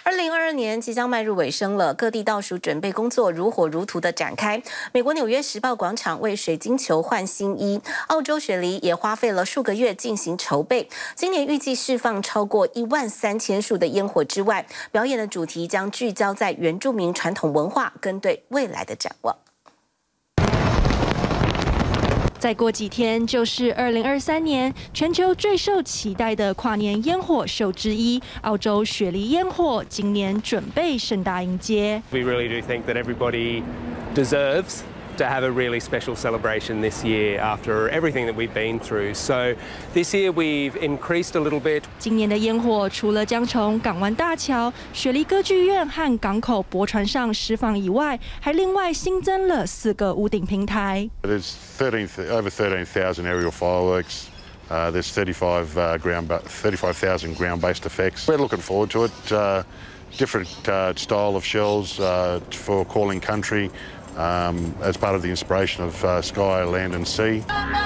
2022年即将迈入尾声了，各地倒数准备工作如火如荼的展开。美国纽约时报广场为水晶球换新衣，澳洲雪梨也花费了数个月进行筹备。今年预计释放超过13000束的烟火之外，表演的主题将聚焦在原住民传统文化跟对未来的展望。 再过几天就是2023年全球最受期待的跨年烟火秀之一——澳洲雪梨烟火，今年准备盛大迎接。 We really do think that everybody deserves to have a really special celebration this year after everything that we've been through. So this year we've increased a little bit. 今年的烟火除了将从港湾大桥、雪梨歌剧院和港口驳船上释放以外，还另外新增了4个屋顶平台。 There's over 13,000 aerial fireworks. There's 35,000 ground-based effects. We're looking forward to it. Different style of shells for calling country. As part of the inspiration of sky, land, and sea.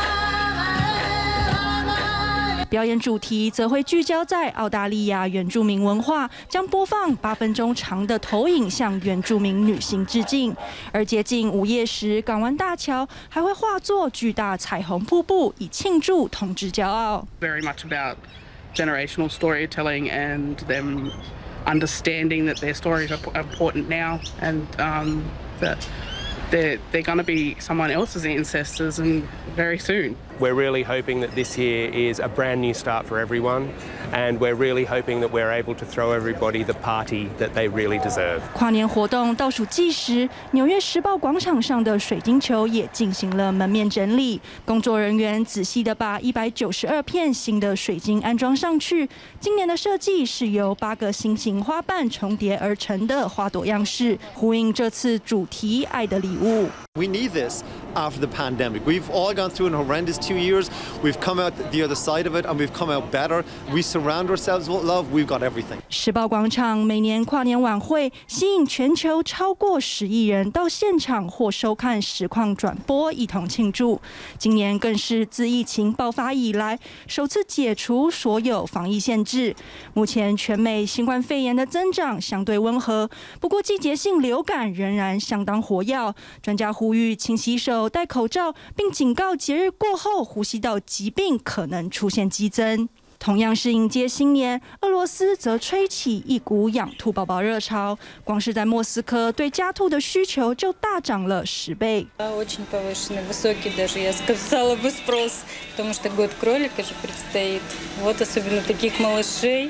表演主题则会聚焦在澳大利亚原住民文化，将播放8分钟长的投影向原住民女性致敬。而接近午夜时，港湾大桥还会化作巨大彩虹瀑布，以庆祝同志骄傲。 Very much about generational storytelling and them understanding that their stories are important now and that. They're going to be someone else's ancestors and very soon. We're really hoping that this year is a brand new start for everyone, and we're really hoping that we're able to throw everybody the party that they really deserve. 跨年活动倒数计时，纽约时报广场上的水晶球也进行了门面整理，工作人员仔细地把192片新的水晶安装上去。今年的设计是由8个心形花瓣重叠而成的花朵样式，呼应这次主题“爱的礼物”。 We need this after the pandemic. We've all gone through an horrendous 2 years. We've come out the other side of it, and we've come out better. We surround ourselves with love. We've got everything. 时报广场每年跨年晚会吸引全球超过10亿人到现场或收看实况转播，一同庆祝。今年更是自疫情爆发以来首次解除所有防疫限制。目前全美新冠肺炎的增长相对温和，不过季节性流感仍然相当活跃。专家呼吁勤洗手、戴口罩，并警告节日过后呼吸道疾病可能出现激增。同样是迎接新年，俄罗斯则吹起一股养兔宝宝热潮，光是在莫斯科对家兔的需求就大涨了10倍。 Очень повышенный, высокий даже, я сказала бы, спрос, потому что год кролика же предстоит. Вот особенно таких малышей.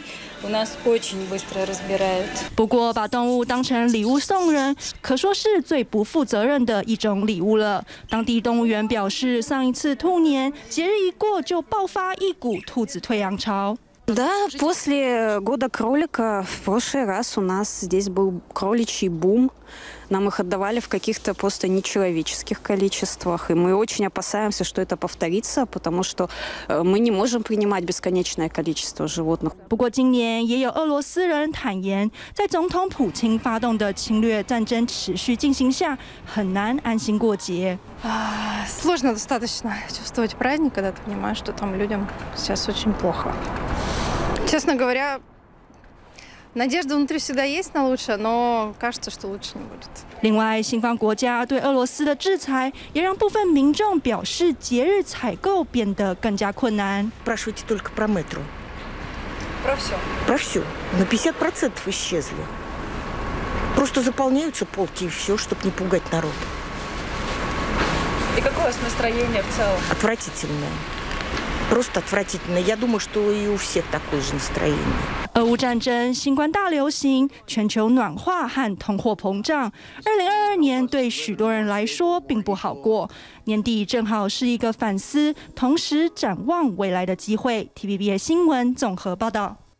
不过，把动物当成礼物送人，可说是最不负责任的一种礼物了。当地动物园表示，上一次兔年节日一过，就爆发一股兔子退养潮。 Да, после года кролика в прошлый раз у нас здесь был кроличий бум. Нам их отдавали в каких-то просто нечеловеческих количествах. И мы очень опасаемся, что это повторится, потому что мы не можем принимать бесконечное количество животных. 不过今年也有俄罗斯人坦言，在总统普京发动的侵略战争持续进行下，很难安心过节。 Сложно достаточно чувствовать праздник, когда ты понимаешь, что там людям сейчас очень плохо. Честно говоря, надежда внутри всегда есть на лучшее, но кажется, что лучше не будет. 另外，西方国家对俄罗斯的制裁，也让部分民众表示节日采购变得更加困难。 Спрашивайте только про метро. Про все. Про все. На 50% исчезли. Просто заполняются полки и все, чтобы не пугать народ. И какое у вас настроение в целом? Отвратительное. Просто отвратительно. Я думаю, что и у всех такое же настроение. 俄乌战争、新冠大流行、全球暖化和通货膨胀，2022年对许多人来说并不好过。年底正好是一个反思，同时展望未来的机会。TVBS 新闻综合报道。